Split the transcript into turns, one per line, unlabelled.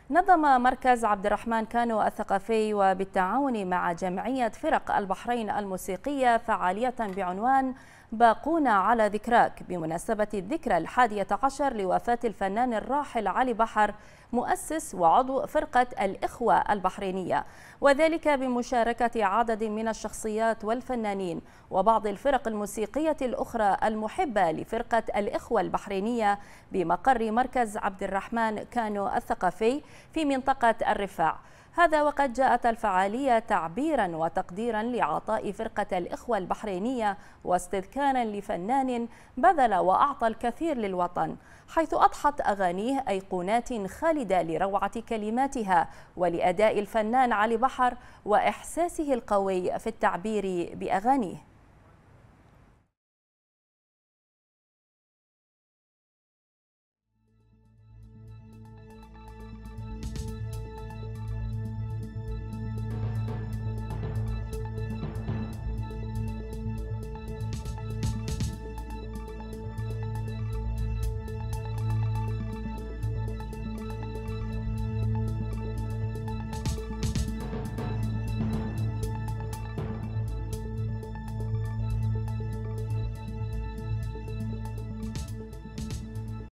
نظم مركز عبد الرحمن كانو الثقافي وبالتعاون مع جمعية فرق البحرين الموسيقية فعالية بعنوان باقون على ذكراك بمناسبة الذكرى 11 لوفاة الفنان الراحل علي بحر مؤسس وعضو فرقة الإخوة البحرينية، وذلك بمشاركة عدد من الشخصيات والفنانين وبعض الفرق الموسيقية الأخرى المحبة لفرقة الإخوة البحرينية بمقر مركز عبد الرحمن كانو الثقافي في منطقة الرفاع. هذا وقد جاءت الفعالية تعبيرا وتقديرا لعطاء فرقة الإخوة البحرينية واستذكارا لفنان بذل وأعطى الكثير للوطن، حيث أضحت أغانيه أيقونات خالدة لروعة كلماتها ولأداء الفنان علي بحر وإحساسه القوي في التعبير بأغانيه.